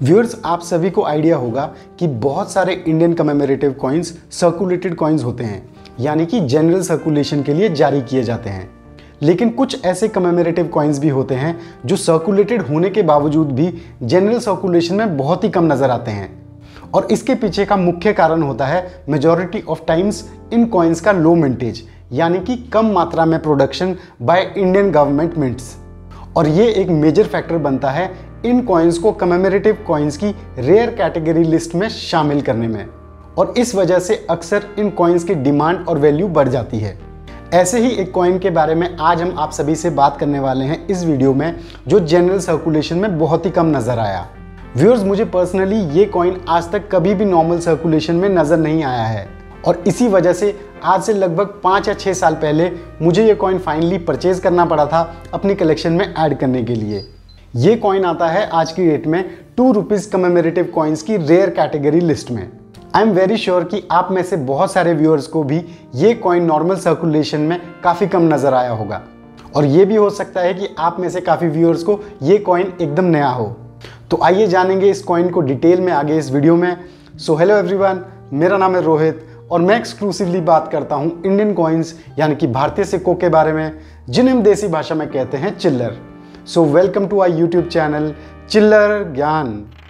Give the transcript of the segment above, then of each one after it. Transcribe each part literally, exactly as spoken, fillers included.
Viewers, आप सभी को आइडिया होगा कि बहुत सारे Indian commemorative coins circulated coins होते हैं, यानी कि जनरल सर्कुलेशन के लिए जारी किए जाते हैं। लेकिन कुछ ऐसे कमेमोरेटिव कॉइन्स भी होते हैं जो सर्कुलेटेड होने के बावजूद भी जनरल सर्कुलेशन में बहुत ही कम नजर आते हैं, और इसके पीछे का मुख्य कारण होता है मेजॉरिटी ऑफ टाइम्स इन कॉइन्स का लो मिंटेज, यानी कि कम मात्रा में production by Indian government mints. और ये एक मेजर फैक्टर बनता है इन कॉइन्स को कमेमोरेटिव कॉइन्स की रेयर कैटेगरी लिस्ट में शामिल करने में, और इस वजह से अक्सर इन कॉइन्स की डिमांड और वैल्यू बढ़ जाती है। ऐसे ही एक कॉइन के बारे में आज हम आप सभी से बात करने वाले हैं इस वीडियो में, जो जनरल सर्कुलेशन में बहुत ही कम नजर आया। व्यूअर्स, मुझे पर्सनली ये कॉइन आज तक कभी भी नॉर्मल सर्कुलेशन में नजर नहीं आया है, और इसी वजह से आज से लगभग पाँच या छः साल पहले मुझे ये कॉइन फाइनली परचेज करना पड़ा था अपनी कलेक्शन में ऐड करने के लिए। ये कॉइन आता है आज की डेट में टू रुपीज़ कमेमोरेटिव कॉइन्स की रेयर कैटेगरी लिस्ट में। आई एम वेरी श्योर कि आप में से बहुत सारे व्यूअर्स को भी ये कॉइन नॉर्मल सर्कुलेशन में काफ़ी कम नज़र आया होगा, और ये भी हो सकता है कि आप में से काफ़ी व्यूअर्स को ये कॉइन एकदम नया हो। तो आइए जानेंगे इस कॉइन को डिटेल में आगे इस वीडियो में। सो हेलो एवरीवन, मेरा नाम है रोहित और मैं एक्सक्लूसिवली बात करता हूँ इंडियन कॉइन्स यानी कि भारतीय सिक्कों के बारे में, जिन्हें हम देसी भाषा में कहते हैं चिल्लर। So welcome to our YouTube channel Chillar Gyan.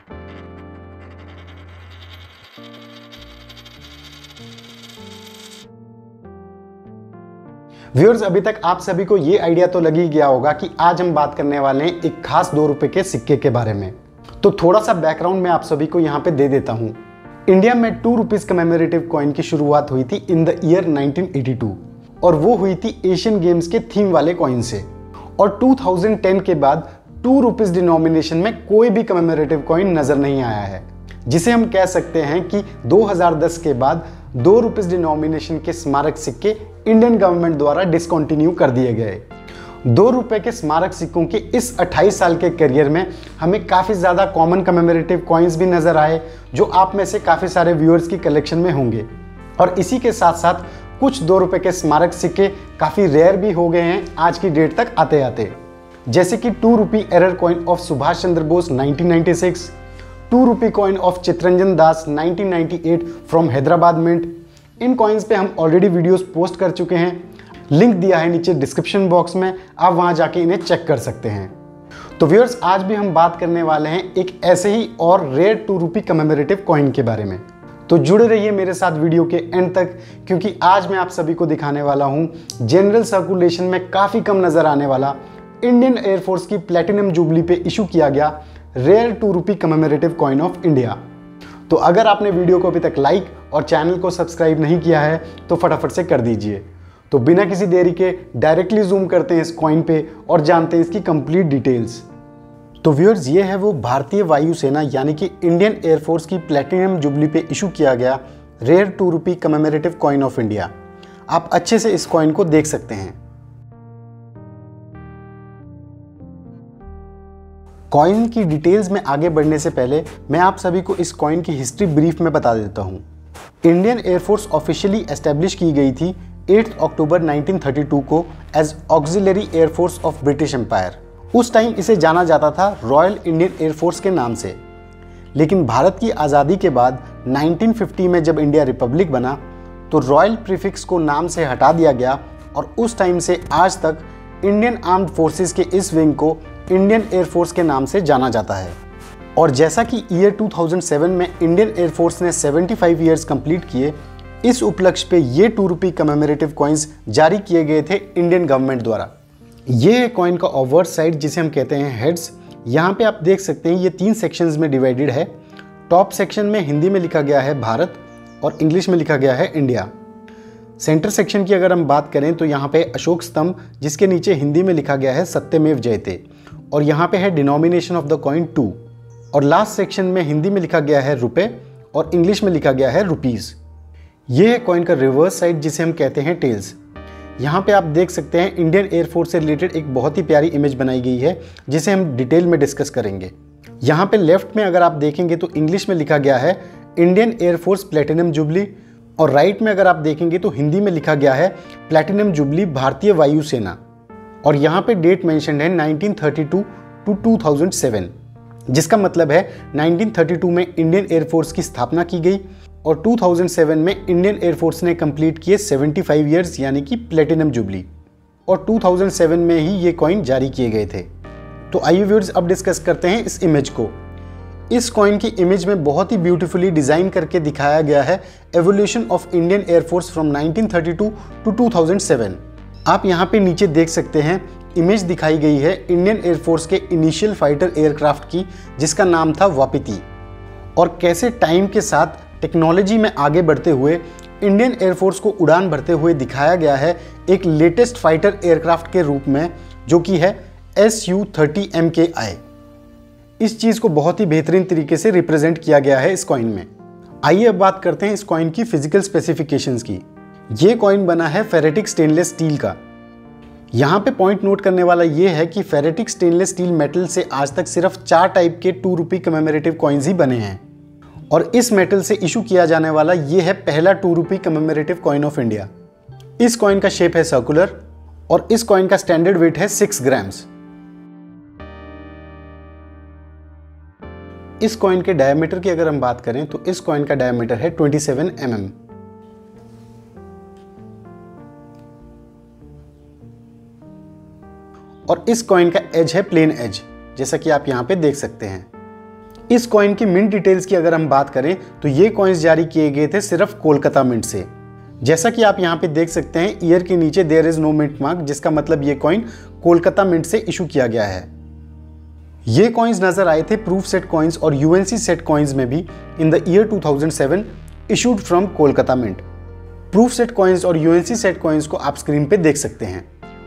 Viewers, अभी तक आप सभी को ये आइडिया तो लग ही गया होगा कि आज हम बात करने वाले हैं एक खास दो रुपए के सिक्के के बारे में। तो थोड़ा सा बैकग्राउंड मैं आप सभी को यहाँ पे दे देता हूँ। इंडिया में टू रुपीज कमेमोरेटिव कॉइन की शुरुआत हुई थी in the year nineteen eighty two, और वो हुई थी एशियन गेम्स के थीम वाले कॉइन से। और टू थाउजेंड टेन के बाद टू रुपीज डिनोमिनेशन में कोई भी कमेमोरेटिव कॉइन नजर नहीं आया है, जिसे हम कह सकते हैं कि दो हज़ार दस के बाद दो रुपीज डिनोमिनेशन के स्मारक सिक्के इंडियन गवर्नमेंट द्वारा डिसकंटिन्यू कर दिए गए। दो रुपए के स्मारक सिक्कों के इस अट्ठाईस साल के करियर में हमें काफ़ी ज़्यादा कॉमन कमेमोरेटिव कॉइन्स भी नज़र आए, जो आप में से काफ़ी सारे व्यूअर्स की कलेक्शन में होंगे। और इसी के साथ साथ कुछ दो रुपए के स्मारक सिक्के काफ़ी रेयर भी हो गए हैं आज की डेट तक आते आते, जैसे कि two rupee error coin of Subhash Chandra Bose nineteen ninety six, two rupee coin of Chittaranjan Das nineteen ninety eight from Hyderabad mint. इन कॉइन्स पे हम ऑलरेडी वीडियोस पोस्ट कर चुके हैं, लिंक दिया है नीचे डिस्क्रिप्शन बॉक्स में, आप वहां जाके इन्हें चेक कर सकते हैं। तो व्यूअर्स, आज भी हम बात करने वाले हैं एक ऐसे ही और rare two rupee commemorative coin के बारे में। तो जुड़े रहिए मेरे साथ वीडियो के एंड तक, क्योंकि आज मैं आप सभी को दिखाने वाला हूं जनरल सर्कुलेशन में काफ़ी कम नज़र आने वाला इंडियन एयरफोर्स की प्लेटिनम जुबली पे इशू किया गया rare two rupee commemorative coin of India. तो अगर आपने वीडियो को अभी तक लाइक और चैनल को सब्सक्राइब नहीं किया है तो फटाफट से कर दीजिए। तो बिना किसी देरी के डायरेक्टली जूम करते हैं इस कॉइन पे और जानते हैं इसकी कंप्लीट डिटेल्स। तो व्यूअर्स, ये है वो भारतीय वायुसेना यानी कि इंडियन एयरफोर्स की प्लेटिनम जुबली पे इशू किया गया rare two rupee commemorative coin of India. आप अच्छे से इस कॉइन को देख सकते हैं। कॉइन की डिटेल्स में आगे बढ़ने से पहले मैं आप सभी को इस कॉइन की हिस्ट्री ब्रीफ में बता देता हूँ। इंडियन एयरफोर्स ऑफिशियली एस्टेब्लिश की गई थी eight October nineteen thirty two को as auxiliary air force of British empire. उस टाइम इसे जाना जाता था रॉयल इंडियन एयरफोर्स के नाम से। लेकिन भारत की आज़ादी के बाद नाइनटीन फिफ्टी में जब इंडिया रिपब्लिक बना तो रॉयल प्रीफिक्स को नाम से हटा दिया गया, और उस टाइम से आज तक इंडियन आर्म्ड फोर्सेस के इस विंग को इंडियन एयरफोर्स के नाम से जाना जाता है। और जैसा कि ईयर टू थाउजेंड सेवन में इंडियन एयरफोर्स ने सेवेंटी फाइव ईयर्स कंप्लीट किए, इस उपलक्ष्य पे ये टू रुपी कमेमोरेटिव कॉइन्स जारी किए गए थे इंडियन गवर्नमेंट द्वारा। ये है कॉइन का ओवर साइड, जिसे हम कहते हैं हेड्स। यहाँ पे आप देख सकते हैं ये तीन सेक्शंस में डिवाइडेड है। टॉप सेक्शन में हिंदी में लिखा गया है भारत और इंग्लिश में लिखा गया है इंडिया। सेंटर सेक्शन की अगर हम बात करें तो यहाँ पे अशोक स्तंभ, जिसके नीचे हिंदी में लिखा गया है सत्यमेव जयते, और यहाँ पे है denomination of the coin two. और लास्ट सेक्शन में हिंदी में लिखा गया है रुपए और इंग्लिश में लिखा गया है रुपीज़। ये है कॉइन का रिवर्स साइड, जिसे हम कहते हैं टेल्स। यहाँ पे आप देख सकते हैं इंडियन एयरफोर्स से रिलेटेड एक बहुत ही प्यारी इमेज बनाई गई है, जिसे हम डिटेल में डिस्कस करेंगे। यहाँ पे लेफ्ट में अगर आप देखेंगे तो इंग्लिश में लिखा गया है इंडियन एयरफोर्स प्लेटिनम जुबली, और राइट में अगर आप देखेंगे तो हिंदी में लिखा गया है प्लेटिनम जुबली भारतीय वायुसेना। और यहाँ पे डेट मेंशन है nineteen thirty two to two thousand seven. जिसका मतलब है नाइनटीन थर्टी टू में इंडियन एयरफोर्स की स्थापना की गई और टू थाउजेंड सेवन में इंडियन एयरफोर्स ने कंप्लीट किए सेवेंटी फाइव ईयर्स यानी कि प्लेटिनम जुबली, और टू थाउजेंड सेवन में ही ये कॉइन जारी किए गए थे। तो आइए व्यूअर्स अब डिस्कस करते हैं इस इमेज को। इस कॉइन की इमेज में बहुत ही ब्यूटीफुली डिज़ाइन करके दिखाया गया है evolution of Indian air force from nineteen thirty two to two thousand seven. आप यहाँ पे नीचे देख सकते हैं इमेज दिखाई गई है इंडियन एयरफोर्स के इनिशियल फाइटर एयरक्राफ्ट की, जिसका नाम था वापिति, और कैसे टाइम के साथ टेक्नोलॉजी में आगे बढ़ते हुए इंडियन एयरफोर्स को उड़ान भरते हुए दिखाया गया है एक लेटेस्ट फाइटर एयरक्राफ्ट के रूप में, जो कि है एस यू थर्टी एम के आई। इस चीज़ को बहुत ही बेहतरीन तरीके से रिप्रेजेंट किया गया है इस कॉइन में। आइए अब बात करते हैं इस कॉइन की फिजिकल स्पेसिफिकेशंस की। ये कॉइन बना है फेरेटिक स्टेनलेस स्टील का। यहाँ पे पॉइंट नोट करने वाला ये है कि फेरेटिक स्टेनलेस स्टील मेटल से आज तक सिर्फ चार टाइप के टू रुपी कमेमोरेटिव कॉइन्स ही बने हैं, और इस मेटल से इशू किया जाने वाला ये है पहला two rupee commemorative coin of India. इस कॉइन का शेप है सर्कुलर और इस कॉइन का स्टैंडर्ड वेट है सिक्स ग्राम्स। इस कॉइन के डायमीटर की अगर हम बात करें तो इस कॉइन का डायमीटर है ट्वेंटी सेवन एम एम। और इस कॉइन का एज है प्लेन एज, जैसा कि आप यहां पे देख सकते हैं। इस कॉइन की मिंट डिटेल्स की अगर हम बात करें तो ये कॉइन्स जारी किए गए थे सिर्फ कोलकाता मिंट से। जैसा कि आप यहां पे देख सकते हैं ईयर के नीचे there is no mint mark, जिसका मतलब ये कॉइन कोलकाता मिंट से इशू किया गया है। ये कॉइन्स नजर आए थे प्रूफ सेट कॉइन्स और यूएनसी सेट कॉइन्स में भी in the year two thousand seven issued from Kolkata mint. Proof set coins और यूएनसी सेट कॉइन्स को आप स्क्रीन पे देख सकते हैं।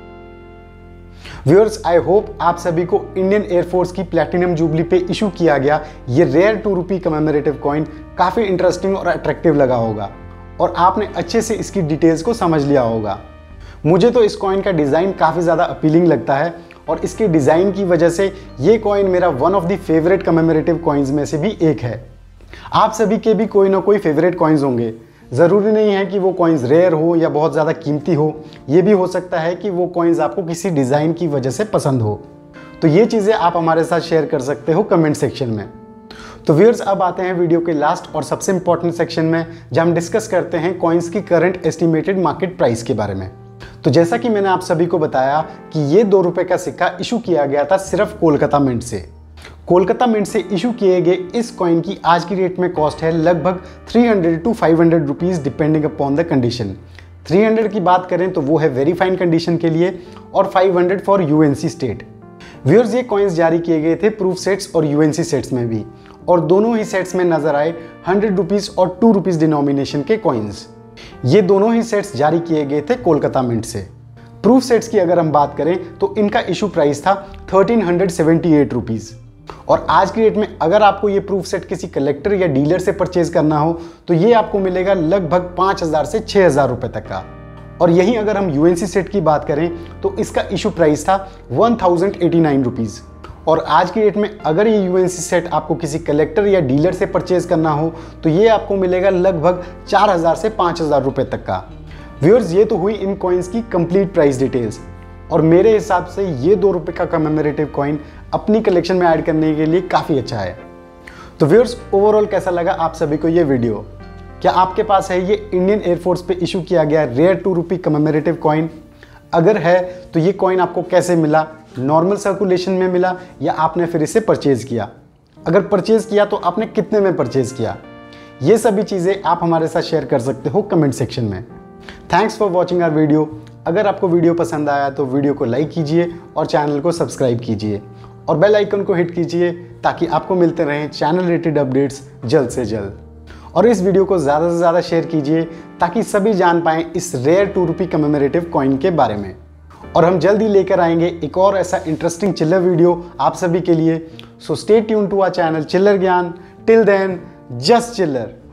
व्यूअर्स, आई होप आप सभी को इंडियन एयरफोर्स की प्लैटिनम जुबली पे इशू किया गया ये rare two rupee commemorative coin काफी इंटरेस्टिंग और अट्रैक्टिव लगा होगा और आपने अच्छे से इसकी डिटेल्स को समझ लिया होगा। मुझे तो इस कॉइन का डिजाइन काफी ज्यादा अपीलिंग लगता है और इसके डिजाइन की वजह से ये कॉइन मेरा one of the favourite commemorative coins में से भी एक है। आप सभी के भी कोई ना कोई फेवरेट कॉइन्स होंगे। ज़रूरी नहीं है कि वो कॉइन्स रेयर हो या बहुत ज़्यादा कीमती हो, ये भी हो सकता है कि वो कॉइन्स आपको किसी डिज़ाइन की वजह से पसंद हो। तो ये चीज़ें आप हमारे साथ शेयर कर सकते हो कमेंट सेक्शन में। तो व्यूअर्स, अब आते हैं वीडियो के लास्ट और सबसे इंपॉर्टेंट सेक्शन में, जहाँ हम डिस्कस करते हैं कॉइन्स की करंट एस्टिमेटेड मार्केट प्राइस के बारे में। तो जैसा कि मैंने आप सभी को बताया कि ये दो रुपए का सिक्का इशू किया गया था सिर्फ कोलकाता मिंट से। कोलकाता मिंट से इशू किए गए इस कॉइन की आज की रेट में कॉस्ट है लगभग three hundred to five hundred rupees depending upon the condition. Three hundred की बात करें तो वो है वेरी फाइन कंडीशन के लिए और five hundred for UNC state. Viewers, ये कॉइन्स जारी किए गए थे प्रूफ सेट्स और यूएनसी सेट्स में भी, और दोनों ही सेट्स में नजर आए हंड्रेड रुपीज और टू रुपीज डिनोमिनेशन के कॉइन्स। ये दोनों ही सेट्स जारी किए गए थे कोलकाता मिंट से। प्रूफ सेट्स की अगर हम बात करें तो इनका इशू प्राइस था thirteen hundred seventy eight rupees, और आज की डेट में अगर आपको ये प्रूफ सेट किसी कलेक्टर या डीलर से परचेज करना हो तो ये आपको मिलेगा लगभग पाँच हज़ार से छः हज़ार रुपये तक का। और यहीं अगर हम यूएनसी सेट की बात करें तो इसका इशू प्राइस था one thousand eighty nine rupees, और आज की डेट में अगर ये यूएनसी सेट आपको किसी कलेक्टर या डीलर से परचेज करना हो तो ये आपको मिलेगा लगभग चार हज़ार से पाँच हज़ार रुपये तक का। व्यूअर्स, ये तो हुई इन कॉइन्स की कंप्लीट प्राइस डिटेल्स, और मेरे हिसाब से ये दो रुपये का कमेमोरेटिव कॉइन अपनी कलेक्शन में ऐड करने के लिए काफ़ी अच्छा है। तो व्यूअर्स, ओवरऑल कैसा लगा आप सभी को ये वीडियो? क्या आपके पास है ये इंडियन एयरफोर्स पे इशू किया गया rare two rupee commemorative coin? अगर है तो ये कॉइन आपको कैसे मिला? नॉर्मल सर्कुलेशन में मिला या आपने फिर इसे परचेज किया? अगर परचेज किया तो आपने कितने में परचेज किया? ये सभी चीज़ें आप हमारे साथ शेयर कर सकते हो कमेंट सेक्शन में। Thanks for watching our video. अगर आपको वीडियो पसंद आया तो वीडियो को लाइक कीजिए और चैनल को सब्सक्राइब कीजिए और बेल आइकन को हिट कीजिए ताकि आपको मिलते रहें चैनल रिलेटेड अपडेट्स जल्द से जल्द। और इस वीडियो को ज़्यादा से ज़्यादा शेयर कीजिए ताकि सभी जान पाएं इस rare two rupee commemorative coin के बारे में। और हम जल्द ही लेकर आएंगे एक और ऐसा इंटरेस्टिंग चिल्लर वीडियो आप सभी के लिए। So stay tune to our channel Chillar Gyan. Till then, just चिल्लर।